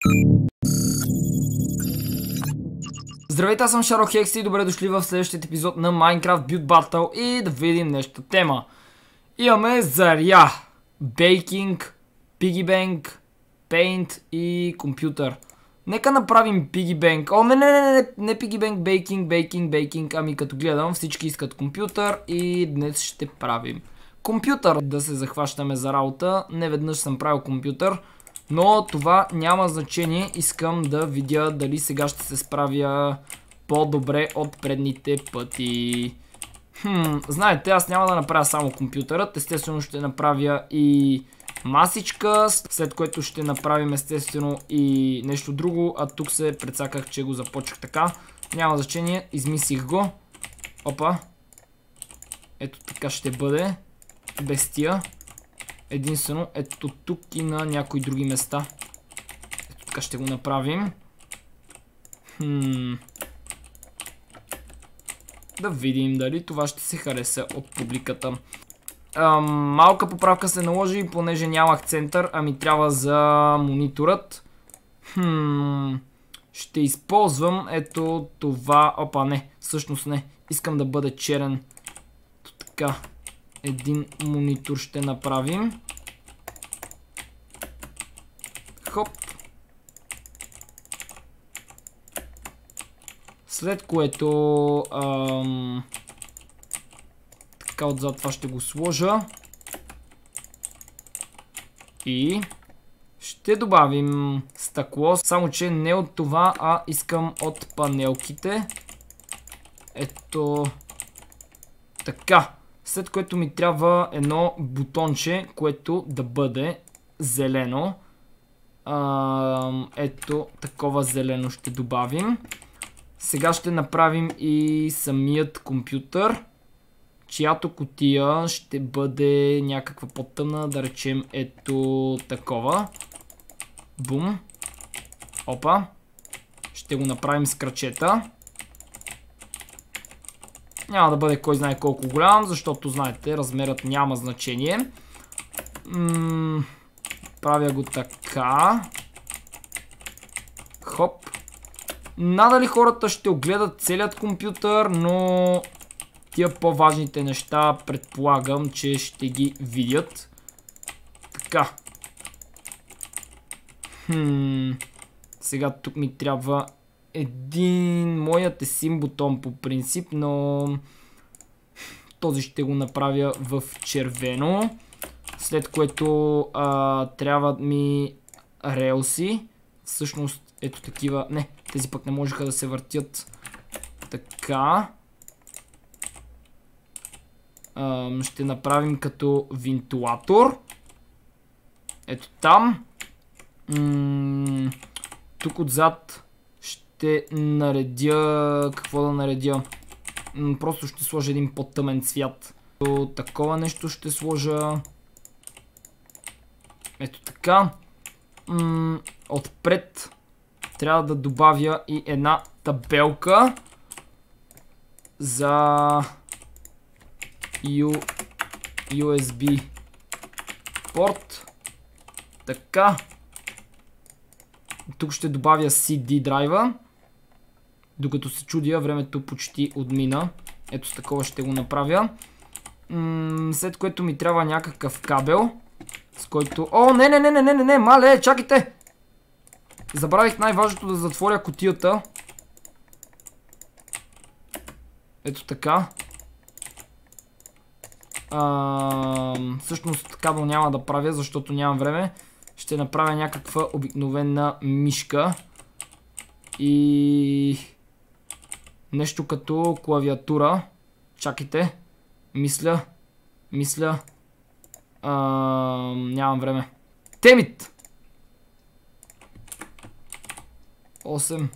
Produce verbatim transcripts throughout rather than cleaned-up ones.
Здравейте, аз съм Шаро-Хекс и добре дошли в следващия епизод на Minecraft Build Battle и да видим нещо тема. Имаме заря, бейкинг, пигибенк, пейнт и компютър. Нека направим пигибенк. О, не, не, не, не, не пигибенк, бейкинг, бейкинг, бейкинг. Ами като гледам, всички искат компютър и днес ще правим компютър. Да се захващаме за работа. Не веднъж съм правил компютър, но това няма значение. Искам да видя дали сега ще се справя по-добре от предните пъти. Хм, знаете, аз няма да направя само компютърът. Естествено ще направя и масичка, след което ще направим естествено и нещо друго. А тук се прецаках, че го започнах така. Няма значение, измислих го. Опа. Ето така ще бъде. Без тия. Единствено, ето тук и на някои други места. Ето така ще го направим. Хм. Да видим дали това ще се хареса от публиката. Ам, малка поправка се наложи, понеже нямах център, ами трябва за мониторът. Хм. Ще използвам ето това. Опа, не, всъщност не. Искам да бъде черен. Така. Един монитор ще направим. Хоп. След което ам, така отзад това ще го сложа. И ще добавим стъкло, само че не от това, а искам от панелките. Ето така. След което ми трябва едно бутонче, което да бъде зелено. А, ето такова зелено ще добавим. Сега ще направим и самият компютър, чиято кутия ще бъде някаква по-тъмна, да речем ето такова. Бум. Опа. Ще го направим с крачета. Няма да бъде кой знае колко голям, защото знаете, размерът няма значение. М- правя го така. Хоп. Надали хората ще огледат целият компютър, но тия по-важните неща предполагам, че ще ги видят. Така. Хм. Сега тук ми трябва един, моят е син бутон по принцип, но този ще го направя в червено. След което а, трябва ми релси. Всъщност ето такива, не, тези пък не можеха да се въртят. Така. А, ще направим като вентилатор. Ето там. М- тук отзад ще наредя... Какво да наредя? М- просто ще сложа един по-тъмен цвят. Такова нещо ще сложа. Ето така. М- отпред трябва да добавя и една табелка за U... ю ес би порт. Така. Тук ще добавя си ди драйва. Докато се чудя, времето почти отмина. Ето с такова ще го направя. М- след което ми трябва някакъв кабел, с който... О, не, не, не, не, не, не, не, мале, чакайте! Забравих най-важното да затворя кутията. Ето така. А, всъщност кабел няма да правя, защото нямам време. Ще направя някаква обикновена мишка. И... нещо като клавиатура. Чакайте. Мисля. Мисля. А, нямам време. Темит! осем.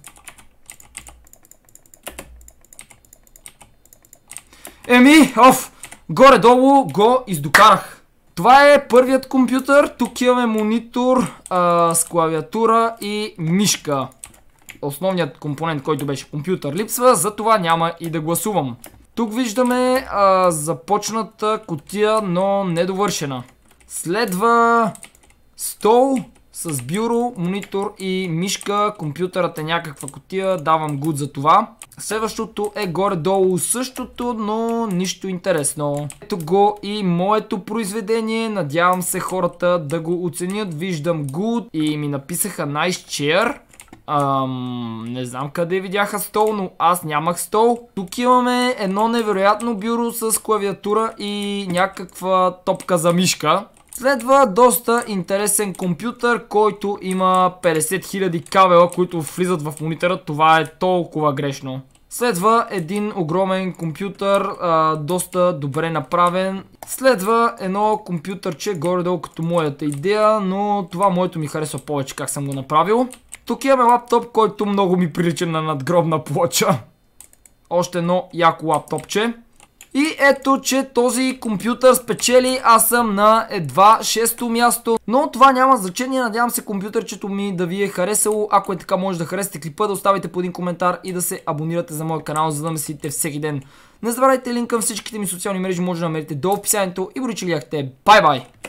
Еми, оф! Горе-долу го издокарах. Това е първият компютър. Тук имаме монитор а, с клавиатура и мишка. Основният компонент, който беше компютър, липсва, затова няма и да гласувам. Тук виждаме а, започната кутия, но недовършена. Следва стол с бюро, монитор и мишка. Компютърът е някаква кутия, давам гуд за това. Следващото е горе-долу същото, но нищо интересно. Ето го и моето произведение. Надявам се хората да го оценят. Виждам good и ми написаха nice chair. Ам, не знам къде видяха стол, но аз нямах стол. Тук имаме едно невероятно бюро с клавиатура и някаква топка за мишка. Следва доста интересен компютър, който има петдесет хиляди кабела, които влизат в монитора. Това е толкова грешно. Следва един огромен компютър, а, доста добре направен. Следва едно компютърче, горе-долу като моята идея, но това моето ми харесва повече как съм го направил. Тук имаме лаптоп, който много ми прилича на надгробна плоча. Още едно яко лаптопче. И ето, че този компютър спечели, аз съм на едва шесто място. Но това няма значение, надявам се компютърчето ми да ви е харесало. Ако е така, може да харесате клипа, да оставите по един коментар и да се абонирате за моят канал, за да ме следите всеки ден. Не забравяйте линк към всичките ми социални мрежи, може да намерите долу в описанието и боричи лияхте. Бай-бай!